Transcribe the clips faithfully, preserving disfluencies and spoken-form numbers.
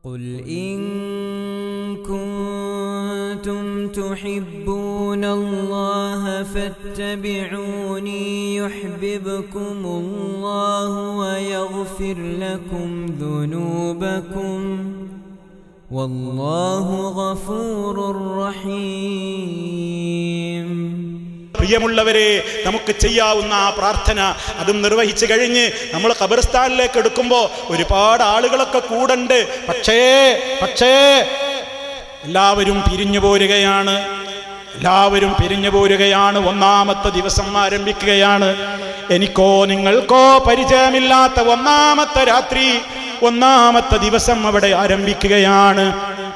قل إن كنتم تحبون الله فاتبعوني يحببكم الله ويغفر لكم ذنوبكم والله غفور رحيم. പ്രിയമുള്ളവരെ, നമുക്ക് ചെയ്യാവുന്ന ആ പ്രാർത്ഥന അതും നിർവഹിച്ചു കഴിഞ്ഞ് നമ്മൾ ഖബർസ്ഥാനിലേക്ക് എടുക്കുമ്പോൾ ഒരുപാട് ആളുകളൊക്കെ കൂടണ്ട്. പക്ഷേ പക്ഷേ എല്ലാവരും പിരിഞ്ഞു പോരുകയാണ് എല്ലാവരും പിരിഞ്ഞു പോരുകയാണ് ഒന്നാമത്തെ ദിവസം ആരംഭിക്കുകയാണ്. എനിക്കോ നിങ്ങൾക്കോ പരിചയമില്ലാത്ത ഒന്നാമത്തെ രാത്രി, ഒന്നാമത്തെ ദിവസം അവിടെ ആരംഭിക്കുകയാണ്.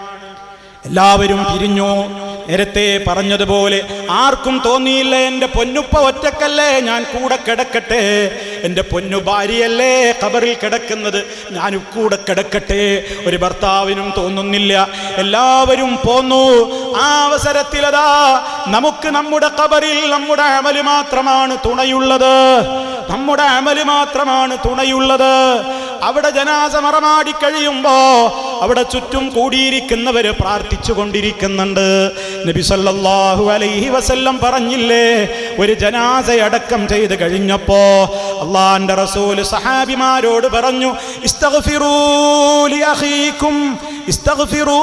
എല്ലാവരും പിരിഞ്ഞു. നേരത്തെ പറഞ്ഞതുപോലെ ആർക്കും തോന്നിയില്ല എൻ്റെ പൊന്നുപ്പ ഒറ്റക്കല്ലേ, ഞാൻ കൂടെ കിടക്കട്ടെ, എൻ്റെ പൊന്നു ഭാര്യയല്ലേ ഖബറിൽ കിടക്കുന്നത്, ഞാൻ കൂടെ കിടക്കട്ടെ. ഒരു ഭർത്താവിനും തോന്നുന്നില്ല. എല്ലാവരും പോന്നു. ആ അവസരത്തിലതാ നമുക്ക് നമ്മുടെ ഖബറിൽ നമ്മുടെ അമല് മാത്രമാണ് തുണയുള്ളത്, നമ്മുടെ അമല് മാത്രമാണ് തുണയുള്ളത്. അവിടെ ജനാസ മറമാടി കഴിയുമ്പോ അവിടെ ചുറ്റും കൂടിയിരിക്കുന്നവര് പ്രാർത്ഥിച്ചു കൊണ്ടിരിക്കുന്നുണ്ട്. നബി സല്ലല്ലാഹു അലൈഹി വസല്ലം പറഞ്ഞില്ലേ, ഒരു ജനാസ അടക്കം ചെയ്ത് കഴിഞ്ഞപ്പോ അള്ളാഹുവിന്റെ റസൂൽ സഹാബിമാരോട് പറഞ്ഞു, ഇസ്തഗ്ഫിറൂ ലി അഖീകും ഇസ്തഗ്ഫിറൂ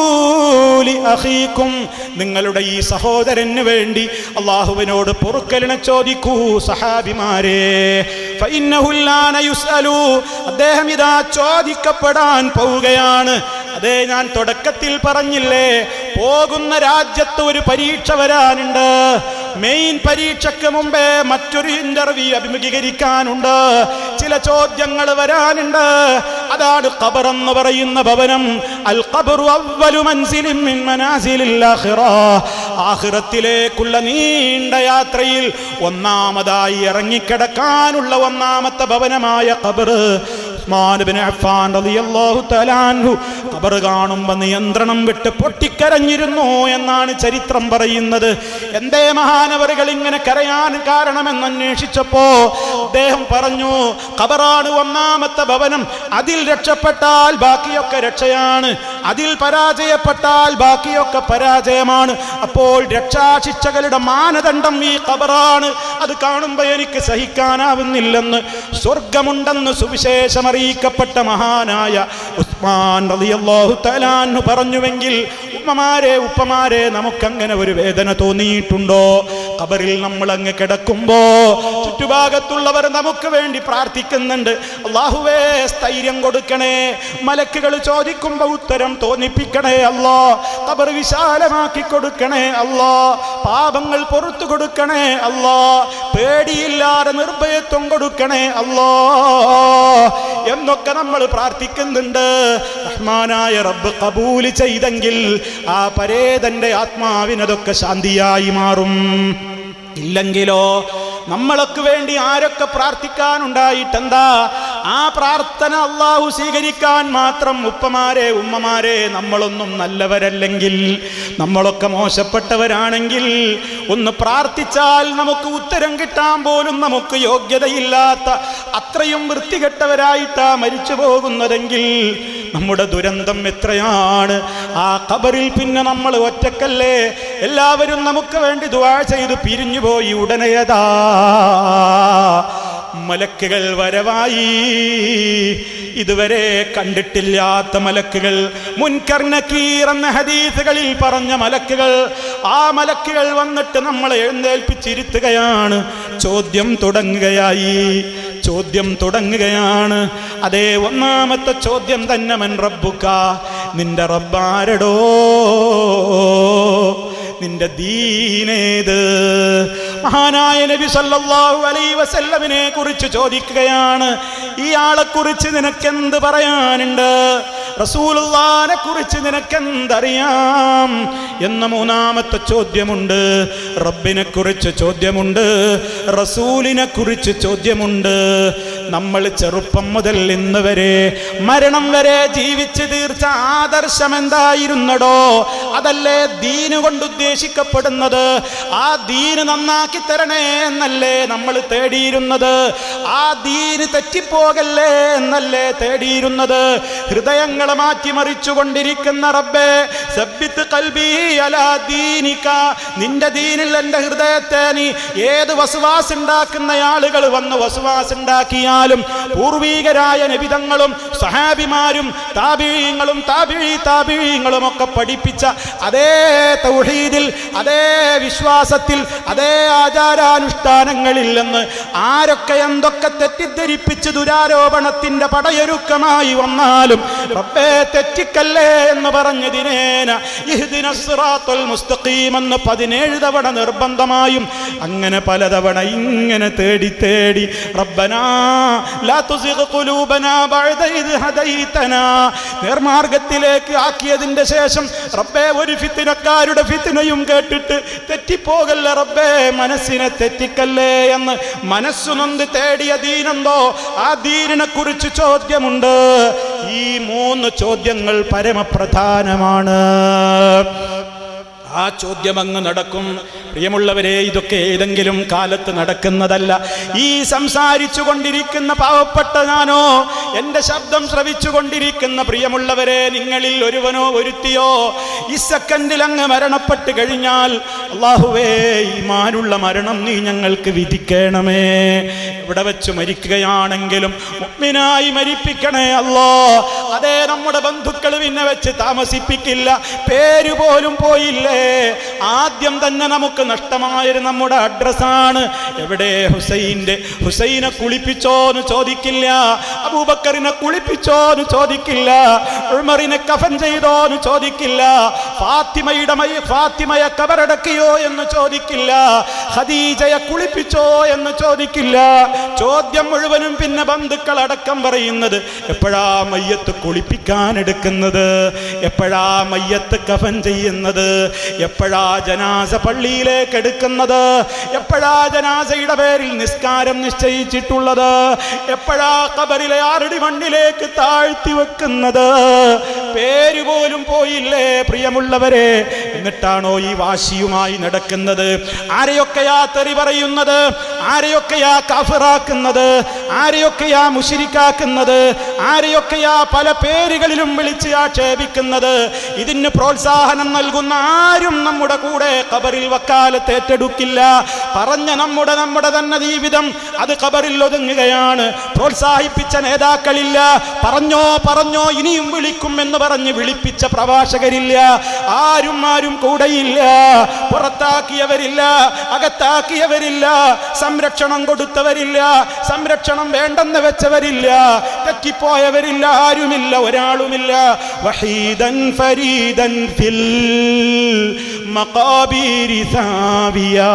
ലി അഖീകും, നിങ്ങളുടെ ഈ സഹോദരന് വേണ്ടി അള്ളാഹുവിനോട് പൊറുക്കലിനെ ചോദിക്കൂ സഹാബിമാരെ. ഫഇന്നഹു ലാന യുസ്അലു, അദ്ദേഹം ഇതാ ചോദിക്കപ്പെടാൻ പോവുകയാണ്. അതേ, ഞാൻ തുടക്കത്തിൽ പറഞ്ഞില്ലേ, പോകുന്ന രാജ്യത്ത് ഒരു പരീക്ഷ വരാനുണ്ട്. മെയിൻ പരീക്ഷയ്ക്ക് മുമ്പേ മറ്റൊരു ഇന്റർവ്യൂ അഭിമുഖീകരിക്കാനുണ്ട്. ചില ചോദ്യങ്ങൾ വരാനുണ്ട്. അതാണ് ഖബർ എന്ന് പറയുന്ന ഭവനം. അൽ ഖബറു അവ്വലു മൻസിലിൻ മിൻ മനാസിലിൽ ആഖിറ, ആഖിറത്തിലേക്കുള്ള നീണ്ട യാത്രയിൽ ഒന്നാമതായി ഇറങ്ങിക്കിടക്കാനുള്ള ഒന്നാമത്തെ ഭവനമായ ഖബർ. ഉസ്മാൻ ഇബ്നു അഫ്ഫാൻ റളിയല്ലാഹു തആല അൻഹു ഖബർ കാണുമ്പോൾ നിയന്ത്രണം വിട്ട് പൊട്ടിക്കരഞ്ഞിരുന്നു എന്നാണ് ചരിത്രം പറയുന്നത്. എന്തേ മഹാനവറുകൾ ഇങ്ങനെ കരയാൻ കാരണമെന്ന് അന്വേഷിച്ചപ്പോ അദ്ദേഹം പറഞ്ഞു, ഖബറാണ് ഒന്നാമത്തെ ഭവനം, അതിൽ രക്ഷപ്പെട്ടാൽ ബാക്കിയൊക്കെ രക്ഷയാണ്, അതിൽ പരാജയപ്പെട്ടാൽ ബാക്കിയൊക്കെ പരാജയമാണ്. അപ്പോൾ രക്ഷാശിക്ഷകളുടെ മാനദണ്ഡം ഈ ഖബറാണ്. അത് കാണുമ്പോൾ എനിക്ക് സഹിക്കാനാവുന്നില്ലെന്ന്, സ്വർഗമുണ്ടെന്ന് സുവിശേഷം അറിയിക്കപ്പെട്ട മഹാനായ ഉസ്മാൻ റളിയല്ലാഹു തആല അൻഹു പറഞ്ഞുവെങ്കിൽ, ഉമ്മമാരെ ഉപ്പമാരെ, നമുക്കങ്ങനെ ഒരു വേദന തോന്നിയിട്ടുണ്ടോ? ഖബറിൽ നമ്മൾ അങ്ങ് കിടക്കുമ്പോ ചുറ്റുഭാഗത്തുള്ളവർ നമുക്ക് വേണ്ടി പ്രാർത്ഥിക്കുന്നുണ്ട്. അല്ലാഹുവേ സ്ഥൈര്യം കൊടുക്കണേ, മലക്കുകൾ ചോദിക്കുമ്പോ ഉത്തരം തോന്നിപ്പിക്കണേ അല്ലാ, ഖബർ വിശാലമാക്കി കൊടുക്കണേ അല്ലാ, പാപങ്ങൾ പുറത്തു കൊടുക്കണേ അല്ലാ, പേടിയില്ലാതെ നിർഭയത്വം കൊടുക്കണേ അല്ലാ എന്നൊക്കെ നമ്മൾ പ്രാർത്ഥിക്കുന്നുണ്ട്. റഹ്മാനായ റബ്ബ് ഖബൂൽ ചെയ്തെങ്കിൽ ആ പരേതന്റെ ആത്മാവിനതൊക്കെ ശാന്തിയായി മാറും. ഇല്ലെങ്കിലോ നമ്മളൊക്കെ വേണ്ടി ആരൊക്കെ പ്രാർത്ഥിക്കാനുണ്ടായിട്ടെന്താ? ആ പ്രാർത്ഥന അള്ളാഹു സ്വീകരിക്കാൻ മാത്രം ഉപ്പമാരെ ഉമ്മമാരെ നമ്മളൊന്നും നല്ലവരല്ലെങ്കിൽ, നമ്മളൊക്കെ മോശപ്പെട്ടവരാണെങ്കിൽ ഒന്ന് പ്രാർത്ഥിച്ചാൽ നമുക്ക് ഉത്തരം കിട്ടാൻ പോലും നമുക്ക് യോഗ്യതയില്ലാത്ത അത്രയും വൃത്തികെട്ടവരായിട്ടാ മരിച്ചു പോകുന്നതെങ്കിൽ നമ്മുടെ ദുരന്തം എത്രയാണ്. ആ ഖബറിൽ പിന്നെ നമ്മൾ ഒറ്റക്കല്ലേ, എല്ലാവരും നമുക്ക് വേണ്ടി ദുആ ചെയ്ത് പിരിഞ്ഞുപോയി. ഉടനെയതാ മലക്കുകൾ വരവായി. ഇതുവരെ കണ്ടിട്ടില്ലാത്ത മലക്കുകൾ, മുൻകർ നകീർ എന്ന ഹദീസുകളിൽ പറഞ്ഞ മലക്കുകൾ. ആ മലക്കുകൾ വന്നിട്ട് നമ്മളെ എഴുന്നേൽപ്പിച്ചിരുത്തുകയാണ്. ചോദ്യം തുടങ്ങുകയായി ചോദ്യം തുടങ്ങുകയാണ് അതേ, ഒന്നാമത്തെ ചോദ്യം തന്നെ, മൻ റബ്ബുക, നിന്റെ റബ്ബാരടോ, നിന്റെ ദീനേത്? മഹാനായ നബി സല്ലല്ലാഹു അലൈഹി വസല്ലമിനെ കുറിച്ച് ചോദിക്കുകയാണ്. ഈ ആളെ കുറിച്ച് നിനക്കെന്ത് പറയാനുണ്ട്? റസൂലുള്ളാഹിനെ കുറിച്ച് നിനക്കെന്തറിയാം എന്ന മൂന്നാമത്തെ ചോദ്യമുണ്ട്. റബ്ബിനെ കുറിച്ച് ചോദ്യമുണ്ട്, റസൂലിനെ കുറിച്ച് ചോദ്യമുണ്ട്. നമ്മൾ ചെറുപ്പം മുതൽ ഇന്ന് വരെ മരണം വരെ ജീവിച്ച് തീർച്ച ആദർശം എന്തായിരുന്നടോ, അതല്ലേ ദീന് കൊണ്ട് ഉദ്ദേശിക്കപ്പെടുന്നത്. ആ ദീന് നന്നാക്കി തരണേ എന്നല്ലേ നമ്മൾ തേടിയിരുന്നത്. ആ ദീന് തെറ്റിപ്പോകല്ലേ എന്നല്ലേ തേടിയിരുന്നത്. ഹൃദയങ്ങളെ മാറ്റിമറിച്ചു കൊണ്ടിരിക്കുന്ന റബ്ബേ, സബ്ബിത്ത് ഖൽബി അലാ ദീനിക, നിന്റെ ദീനിൽ എൻ്റെ ഹൃദയത്തെ നീ ഏത് വസ്വാസ് ഉണ്ടാക്കുന്ന ആളുകൾ വന്ന് വസ്വാസ് ഉണ്ടാക്കിയാലും പൂർവീകരായ നബിതങ്ങളും സഹാബിമാരും താബിഈങ്ങളും താബിഈ താബിഈങ്ങളും ഒക്കെ പഠിപ്പിച്ച അതേ തൗഹീദിൽ, അതേ വിശ്വാസത്തിൽ, അതേ ആചാരാനുഷ്ഠാനങ്ങളിൽ നിന്ന് ആരൊക്കെ എന്തൊക്കെ തെറ്റിദ്ധരിപ്പിച്ച് ദുരാരോപണത്തിന്റെ പടയൊരുക്കമായി വന്നാലും റബ്ബേ തെറ്റിക്കല്ലേ എന്ന് പറഞ്ഞ് ദിനേന ഇഹ്ദിനസ് സിറാത്തുൽ മുസ്തഖീം എന്ന് പതിനേഴ് തവണ നിർബന്ധമായും അങ്ങനെ പലതവണ ഇങ്ങനെ തേടി തേടി റബ്ബനാ ലാ തുസിഗ് ഖുലൂബനാ ബഅദ ഇദ് ഹദൈതനാ, നേർമാർഗത്തിലേക്ക് ആക്കിയതിന്റെ ശേഷം റബ്ബേ ഒരു ഫിത്നക്കാരുടെ ഫിത്നയും കേട്ടിട്ട് തെറ്റിപ്പോകല്ല റബ്ബേ, മനസ്സിനെ തെറ്റിക്കല്ലേ എന്ന് മനസ്സു നൊന്ത് തേടിയ ദീനെന്തോ ആ ദീനിനെ കുറിച്ച് ചോദ്യമുണ്ട്. ഈ മൂന്ന് ചോദ്യങ്ങൾ പരമപ്രധാനമാണ്. ആ ചോദ്യം അങ്ങ് നടക്കും. പ്രിയമുള്ളവരെ, ഇതൊക്കെ ഏതെങ്കിലും കാലത്ത് നടക്കുന്നതല്ല. ഈ സംസാരിച്ചു കൊണ്ടിരിക്കുന്ന പാവപ്പെട്ട ഞാനോ, എൻ്റെ ശബ്ദം ശ്രവിച്ചു കൊണ്ടിരിക്കുന്ന പ്രിയമുള്ളവരെ, നിങ്ങളിൽ ഒരുവനോ ഒരുത്തിയോ ഈ സെക്കൻഡിൽ അങ്ങ് മരണപ്പെട്ട് കഴിഞ്ഞാൽ അല്ലാഹുവേ, ഈമാനുള്ള മരണം നീ ഞങ്ങൾക്ക് വിധിക്കണമേ. ഇവിടെ വെച്ച് മരിക്കുകയാണെങ്കിലും മുഅ്മിനായി മരിപ്പിക്കണേ അല്ലാ. അതേ, നമ്മുടെ ബന്ധുക്കൾ പിന്നെ വെച്ച് താമസിപ്പിക്കില്ല, പേര് പോലും പോയില്ലേ. ആദ്യം തന്നെ നമുക്ക് നഷ്ടമായൊരു നമ്മുടെ അഡ്രസ്സാണ്. എവിടെ ഹുസൈൻ്റെ, ഹുസൈനെ കുളിപ്പിച്ചോന്ന് ചോദിക്കില്ല, അബൂബക്കറിനെ കുളിപ്പിച്ചോന്ന് ചോദിക്കില്ല, ഉമറിനെ കഫൻ ചെയ്തോന്ന് ചോദിക്കില്ല, ഫാത്തിമയുടെ മൈ ഫാത്തിമയെ കബറടക്കിയോ എന്ന് ചോദിക്കില്ല, ഖദീജയെ കുളിപ്പിച്ചോ എന്ന് ചോദിക്കില്ല. ചോദ്യം മുഴുവനും പിന്നെ ബന്ധുക്കൾ അടക്കം പറയുന്നത് എപ്പോഴാ മയ്യത്ത് കുളിപ്പിക്കാൻ എടുക്കുന്നത്, എപ്പോഴാ മയ്യത്ത് കഫൻ ചെയ്യുന്നത്, എപ്പോഴാ ജനാസ പള്ളിയിലേക്ക് എടുക്കുന്നത്, എപ്പോഴാ ജനാസയുടെ പേരിൽ നിസ്കാരം നിശ്ചയിച്ചിട്ടുള്ളത്, എപ്പോഴാ ഖബറിലെ ആറടി മണ്ണിലേക്ക് താഴ്ത്തി വെക്കുന്നത്. പേര് പോലും പോയില്ലേ പ്രിയമുള്ളവരെ. എന്നിട്ടാണോ ഈ വാശിയുമായി നടക്കുന്നത്? ആരെയൊക്കെയാ തെറി പറയുന്നത്, ആരെയൊക്കെയാ കാഫിറാക്കുന്നത്, ആരെയൊക്കെയാ മുശ്രിക്കാക്കുന്നത്, ആരെയൊക്കെയാ പല പേരുകളിലും വിളിച്ച് ആക്ഷേപിക്കുന്നത്. ഇതിന് പ്രോത്സാഹനം നൽകുന്ന ആരും നമ്മുടെ കൂടെ ഖബറിൽ വക്കാലത്ത് ഏറ്റെടുക്കില്ല. പറഞ്ഞ നമ്മുടെ നമ്മുടെ തന്നെ ജീവിതം അത് ഖബറിൽ ഒതുങ്ങുകയാണ്. പ്രോത്സാഹിപ്പിച്ച നേതാക്കളില്ല, പറഞ്ഞോ പറഞ്ഞോ ഇനിയും വിളിക്കും എന്ന് പറഞ്ഞ് വിളിപ്പിച്ച പ്രഭാഷകരില്ല, ആരും ആരും കൂടെയില്ല. പുറത്താക്കിയവരില്ല, അകത്താക്കിയവരില്ല, സംരക്ഷണം കൊടുത്തവരില്ല, സംരക്ഷണം വേണ്ടെന്ന് വെച്ചവരില്ല, തെറ്റിപ്പോയവരില്ല, ആരുമില്ല, ഒരാളുമില്ല. വഹീദൻ ഫരീദൻ ഫിൽ മഖാബീരി സാവിയാ,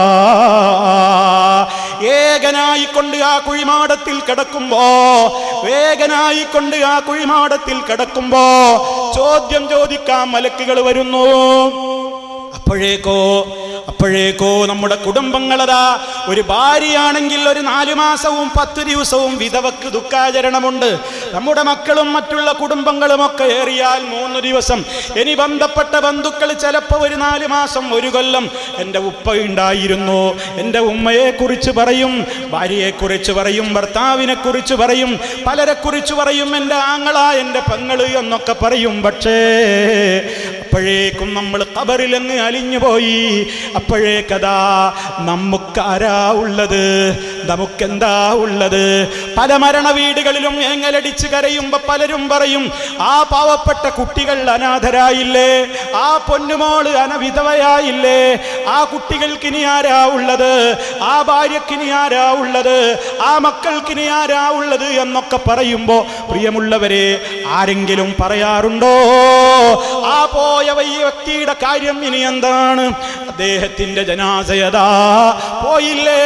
ഏകനായിക്കൊണ്ട് ആ കുഴിമാടത്തിൽ കിടക്കുമ്പോ, ഏകനായിക്കൊണ്ട് ആ കുഴിമാടത്തിൽ കിടക്കുമ്പോ ചോദ്യം ചോദിക്കാൻ മലക്കുകൾ വരുന്നു. അപ്പോഴേക്കോ അപ്പോഴേക്കോ നമ്മുടെ കുടുംബങ്ങളതാ, ഒരു ഭാര്യയാണെങ്കിൽ ഒരു നാലു മാസവും പത്ത് ദിവസവും വിധവക്ക് ദുഃഖാചരണമുണ്ട്. നമ്മുടെ മക്കളും മറ്റുള്ള കുടുംബങ്ങളും ഒക്കെ ഏറിയാൽ മൂന്ന് ദിവസം. ഇനി ബന്ധപ്പെട്ട ബന്ധുക്കൾ ചിലപ്പോൾ ഒരു നാല് മാസം, ഒരു കൊല്ലം. എൻ്റെ ഉപ്പ ഉണ്ടായിരുന്നു, എൻ്റെ ഉമ്മയെ കുറിച്ച് പറയും, ഭാര്യയെ കുറിച്ച് പറയും, ഭർത്താവിനെ കുറിച്ച് പറയും, പലരെ കുറിച്ച് പറയും, എൻ്റെ ആങ്ങള, എൻ്റെ പെങ്ങള് എന്നൊക്കെ പറയും. പക്ഷേ അപ്പോഴേക്കും നമ്മൾ ഖബറിലങ്ങ് അലിഞ്ഞുപോയി. അപ്പോഴേക്കതാ നമുക്കാരാ ഉള്ളത്, നമുക്കെന്താ ഉള്ളത്? പല മരണ വീടുകളിലും ഏങ്ങലടിച്ച് കരയുമ്പോ പലരും പറയും, ആ പാവപ്പെട്ട കുട്ടികൾ അനാഥരായില്ലേ, ആ പൊന്നുമോള് അനവിധവയായില്ലേ, ആ കുട്ടികൾക്കിനി ആരാ ഉള്ളത്, ആ ഭാര്യക്കിനി ആരാ ഉള്ളത്, ആ മക്കൾക്കിനി ആരാ ഉള്ളത് എന്നൊക്കെ പറയുമ്പോ പ്രിയമുള്ളവരെ, ആരെങ്കിലും പറയാറുണ്ടോ ആ പോയ ഈ വ്യക്തിയുടെ കാര്യം ഇനി എന്താണ്? അദ്ദേഹത്തിന്റെ ജനാസയതാ പോയില്ലേ,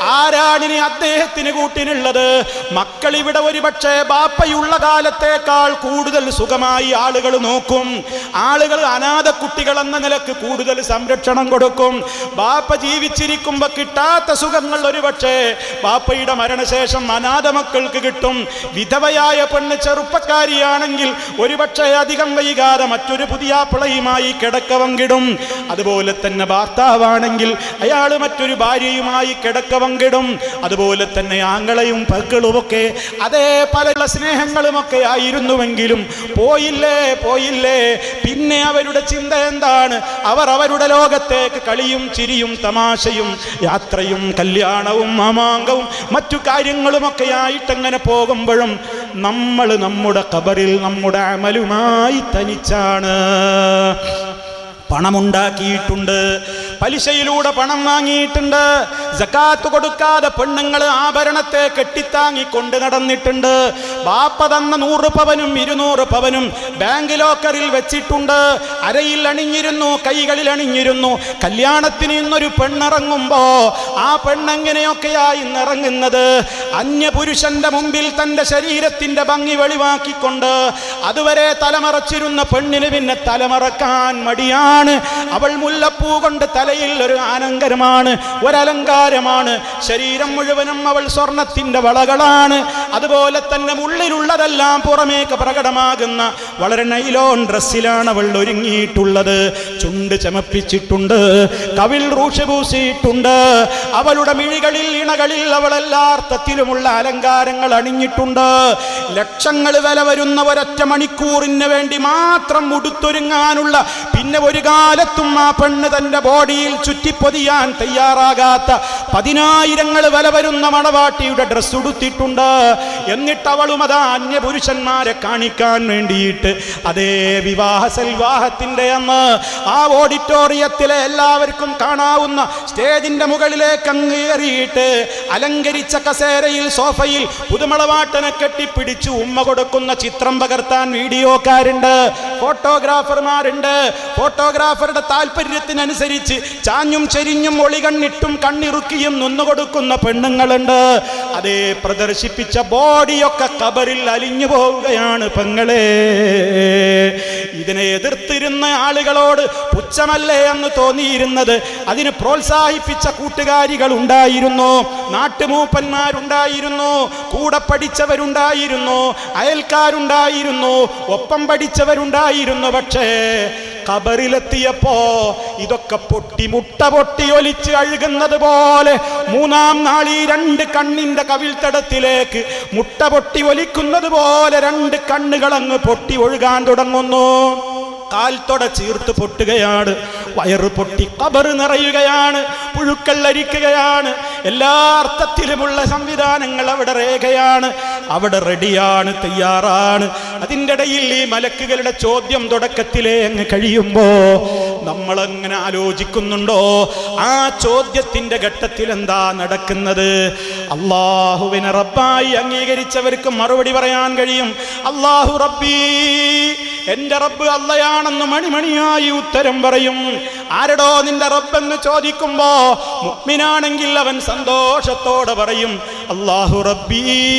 ആരാണിനി അദ്ദേഹത്തിന് കൂട്ടിനുള്ളത്? മക്കൾ ഇവിടെ ഒരുപക്ഷെ ബാപ്പയുള്ള കാലത്തേക്കാൾ കൂടുതൽ സുഖമായി ആളുകൾ നോക്കും. ആളുകൾ അനാഥ കുട്ടികൾ എന്ന നിലക്ക് കൂടുതൽ സംരക്ഷണം കൊടുക്കും. ബാപ്പ ജീവിച്ചിരിക്കുമ്പോ കിട്ടാത്ത സുഖങ്ങൾ ഒരുപക്ഷെ ബാപ്പയുടെ മരണശേഷം അനാഥ മക്കൾക്ക് കിട്ടും. വിധവയായ പെണ്ണ് ചെറുപ്പക്കാരിയാണെങ്കിൽ ഒരുപക്ഷെ അധികം വൈകാതെ മറ്റൊരു പുതിയ പിളയുമായി കിടക്ക പങ്കിടും. അതുപോലെ തന്നെ ഭർത്താവാണെങ്കിൽ അയാൾ മറ്റൊരു ഭാര്യയുമായി കിടക്ക പങ്കിടും. അതുപോലെ തന്നെ ആങ്ങളയും പക്കളുമൊക്കെ അതേ പല സ്നേഹങ്ങളുമൊക്കെ ആയിരുന്നുവെങ്കിലും പോയില്ലേ പോയില്ലേ പിന്നെ അവരുടെ ചിന്ത എന്താണ്? അവർ അവരുടെ ലോകത്തേക്ക് കളിയും ചിരിയും തമാശയും യാത്രയും കല്യാണവും മാമാങ്കവും മറ്റു കാര്യങ്ങളുമൊക്കെ ആയിട്ടങ്ങനെ പോകുമ്പോഴും നമ്മൾ നമ്മുടെ ഖബറിൽ നമ്മുടെ അമലുമായി തനിച്ചാണ്. പണമുണ്ടാക്കിയിട്ടുണ്ട്, പലിശയിലൂടെ പണം വാങ്ങിയിട്ടുണ്ട്, സകാത്ത് കൊടുക്കാതെ പെണ്ണുങ്ങൾ ആഭരണത്തെ കെട്ടിത്താങ്ങി കൊണ്ട് നടന്നിട്ടുണ്ട്. ബാപ്പ തന്ന നൂറ് പവനും ഇരുന്നൂറ് പവനും ബാങ്ക് ലോക്കറിൽ വെച്ചിട്ടുണ്ട്. അരയിൽ അണിഞ്ഞിരുന്നു, കൈകളിൽ അണിഞ്ഞിരുന്നു. കല്യാണത്തിന് ഇന്നൊരു പെണ്ണിറങ്ങുമ്പോ ആ പെണ്ണെങ്ങനെയൊക്കെയായി ഇന്നിറങ്ങുന്നത്? അന്യപുരുഷന്റെ മുമ്പിൽ തന്റെ ശരീരത്തിന്റെ ഭംഗി വെളിവാക്കിക്കൊണ്ട് അതുവരെ തലമറച്ചിരുന്ന പെണ്ണിന് പിന്നെ തലമറക്കാൻ മടിയാണ്. അവൾ മുല്ലപ്പൂ കൊണ്ട് തലയിൽ ഒരു അലങ്കാരമാണ്, ഒരലങ്കാരമാണ്. ശരീരം മുഴുവനും അവൾ സ്വർണത്തിന്റെ വളകളാണ്. അതുപോലെ തന്നെ ഉള്ളിലുള്ളതെല്ലാം പുറമേക്ക് പ്രകടമാകുന്ന വളരെ നൈലോൺ ഡ്രസ്സിലാണ് അവൾ ഒരുങ്ങിയിട്ടുള്ളത്. ചുണ്ട് ചമപ്പിച്ചിട്ടുണ്ട്, കവിൾ റൂഷ് പൂശിയിട്ടുണ്ട്. അവളുടെ മിഴികളിൽ ഇണകളിൽ അവൾ എല്ലാ അർത്ഥത്തിലുമുള്ള അലങ്കാരങ്ങൾ അണിഞ്ഞിട്ടുണ്ട്. ലക്ഷങ്ങൾ വില വരുന്ന ഒരൊറ്റ മണിക്കൂറിന് വേണ്ടി മാത്രം ഉടുത്തൊരുങ്ങാനുള്ള പിന്നെ ഒരു കാലത്തും ആ പെണ്ണ് തന്റെ ബോഡിയിൽ ചുറ്റിപ്പൊതിയാൻ തയ്യാറാകാത്ത പതിനായിരങ്ങൾ വില വരുന്ന മണവാട്ടിയുടെ ഡ്രസ് ഉടുത്തിട്ടുണ്ട്. എന്നിട്ട് അവളും അതാ അന്യപുരുഷന്മാരെ കാണിക്കാൻ വേണ്ടിയിട്ട് അതേ വിവാഹ സൽവാഹത്തിന്റെ അന്ന് ആ ഓഡിറ്റോറിയത്തിലെ എല്ലാവർക്കും കാണാവുന്ന സ്റ്റേജിന്റെ മുകളിലേക്ക് അങ്ങേറിയിട്ട് അലങ്കരിച്ച കസേരയിൽ സോഫയിൽ പുതുമളവാട്ടനെ കെട്ടിപ്പിടിച്ചു ഉമ്മ കൊടുക്കുന്ന ചിത്രം പകർത്താൻ വീഡിയോക്കാരുണ്ട്, ഫോട്ടോഗ്രാഫർമാരുണ്ട്. ഫോട്ടോഗ്രാഫറുടെ താല്പര്യത്തിനനുസരിച്ച് ചാഞ്ഞും ചെരിഞ്ഞും ഒളികണ്ണിട്ടും കണ്ണിറുക്കിയും നിന്നുകൊടുക്കുന്ന പെണ്ണുങ്ങളുണ്ട്. അതേ പ്രദർശിപ്പിച്ച ബോഡിയൊക്കെ ഖബറിൽ അലിഞ്ഞു പോവുകയാണ് പെങ്ങളെ. ഇതിനെ എതിർത്തിരുന്ന ആളുകളോട് പുച്ഛമല്ലേ എന്ന് തോന്നിയിരുന്നത്? അതിന് പ്രോത്സാഹിപ്പിച്ച കൂട്ടുകാരികൾ ഉണ്ടായിരുന്നു, നാട്ടുമൂപ്പന്മാരുണ്ടായിരുന്നു, കൂടെ പഠിച്ചവരുണ്ടായിരുന്നു, അയൽക്കാരുണ്ടായിരുന്നു, ഒപ്പം പഠിച്ചവരുണ്ടായിരുന്നു. പക്ഷേ ഖബറിലെത്തിയപ്പോ ഇതൊക്കെ പൊട്ടി മുട്ട പൊട്ടി ഒലിച്ച് അഴുകുന്നത് പോലെ മൂന്നാം നാളി രണ്ട് കണ്ണിന്റെ കവിൾത്തടത്തിലേക്ക് മുട്ട പൊട്ടി ഒലിക്കുന്നത് പോലെ രണ്ട് കണ്ണുകൾ അങ്ങ് പൊട്ടി ഒഴുകാൻ തുടങ്ങുന്നു. കാൽത്തൊട ചീർത്ത് പൊട്ടുകയാണ്, വയറ് പൊട്ടി ഖബർ നിറയുകയാണ്, പുഴുക്കൾ അരിക്കുകയാണ്. എല്ലാ അർത്ഥത്തിലുമുള്ള സംവിധാനങ്ങൾ അവിടെ രേഖയാണ്, അവിടെ റെഡിയാണ്, തയ്യാറാണ്. അതിൻ്റെ ഇടയിൽ ഈ മലക്കുകളുടെ ചോദ്യം തുടക്കത്തിലേ അങ്ങ് കഴിയുമ്പോ നമ്മളങ്ങനെ ആലോചിക്കുന്നുണ്ടോ ആ ചോദ്യത്തിന്റെ ഘട്ടത്തിൽ എന്താ നടക്കുന്നത്? അള്ളാഹുവിനെ റബ്ബായി അംഗീകരിച്ചവർക്ക് മറുപടി പറയാൻ കഴിയും. അള്ളാഹു റബ്ബി, എന്റെ റബ്ബ് അള്ളയാണെന്ന് മണിമണിയായി ഉത്തരം പറയും. ആരടോ നിന്റെ റബ്ബെന്ന് ചോദിക്കുമ്പോ മുഅ്മിനാണെങ്കിൽ അവൻ സന്തോഷത്തോടെ പറയും അല്ലാഹു റബ്ബി,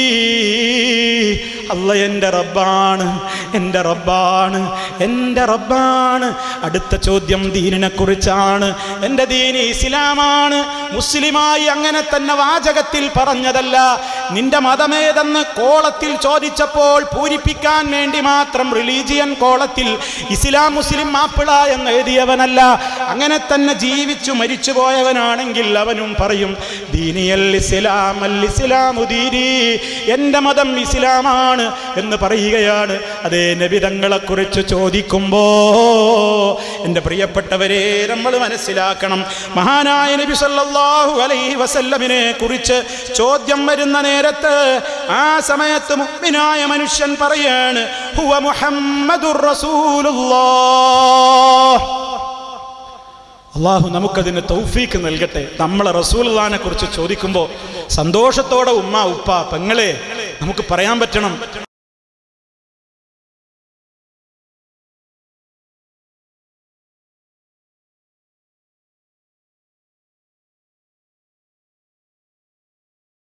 അല്ല എൻ്റെ റബ്ബാണ്, എൻ്റെ റബ്ബാണ്, എൻ്റെ റബ്ബാണ്. അടുത്ത ചോദ്യം ദീനിനെ കുറിച്ചാണ്. എൻ്റെ ദീന് ഇസ്ലാമാണ്. മുസ്ലിമായി അങ്ങനെ തന്നെ വാചകത്തിൽ പറഞ്ഞതല്ല. നിന്റെ മതമേതെന്ന് കോളത്തിൽ ചോദിച്ചപ്പോൾ പൂരിപ്പിക്കാൻ വേണ്ടി മാത്രം റിലീജിയൻ കോളത്തിൽ ഇസ്ലാം മുസ്ലിം മാപ്പിള എന്ന് എഴുതിയവനല്ല. അങ്ങനെ തന്നെ ജീവിച്ചു മരിച്ചു പോയവനാണെങ്കിൽ അവനും പറയും ദീനിയൽ ഇസ്ലാം, അൽ ഇസ്ലാമു ദീനി, എൻ്റെ മതം ഇസ്ലാമാണ് എന്ന് പറയുകയാണ്. അതേ നബി തങ്ങളെ കുറിച്ച് ചോദിക്കുമ്പോ എൻ്റെ പ്രിയപ്പെട്ടവരെ നമ്മൾ മനസ്സിലാക്കണം, മഹാനായ നബി സല്ലല്ലാഹു അലൈഹി വസല്ലമിനെ കുറിച്ച് ചോദ്യം വരുന്ന നേരത്ത് ആ സമയത്ത് മുഅ്മിനായ മനുഷ്യൻ പറയാണ് ഹുവ മുഹമ്മദുർ റസൂലുള്ളാഹ്. അള്ളാഹു നമുക്കതിന് തൗഫീക്ക് നൽകട്ടെ. നമ്മളെ റസൂലുള്ളാഹിനെ കുറിച്ച് ചോദിക്കുമ്പോൾ സന്തോഷത്തോടെ ഉമ്മ ഉപ്പ പെങ്ങളെ നമുക്ക് പറയാൻ പറ്റണം,